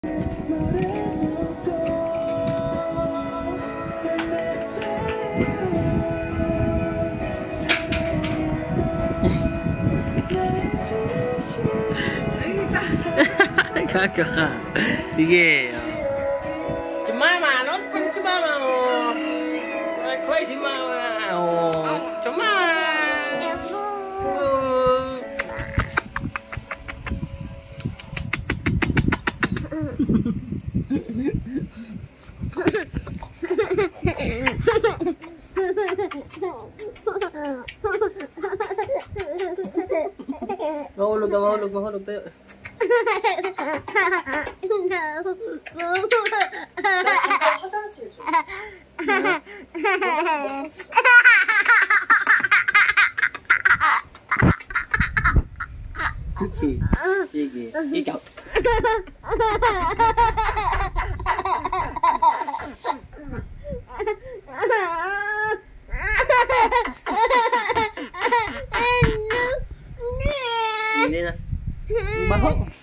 Kagak ka. Sige. Cumama, non pun cumama. Koi si mama. Oh, cumama. Mahulog tayo. 화장실 좀. Sige. Ikaw. Hindi na. Baho.